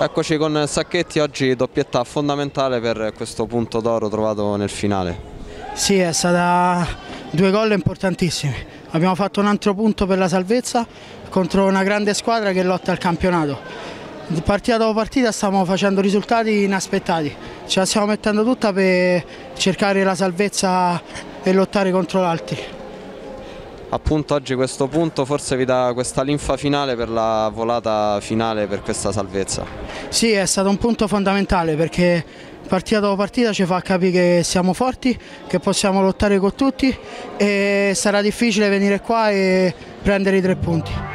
Eccoci con Sacchetti, oggi doppietta fondamentale per questo punto d'oro trovato nel finale. Sì, è stata due gol importantissimi. Abbiamo fatto un altro punto per la salvezza contro una grande squadra che lotta al campionato. Partita dopo partita stiamo facendo risultati inaspettati. Ce la stiamo mettendo tutta per cercare la salvezza e lottare contro l'Alti. Appunto oggi questo punto forse vi dà questa linfa finale per la volata finale per questa salvezza. Sì, è stato un punto fondamentale perché partita dopo partita ci fa capire che siamo forti, che possiamo lottare con tutti e sarà difficile venire qua e prendere i 3 punti.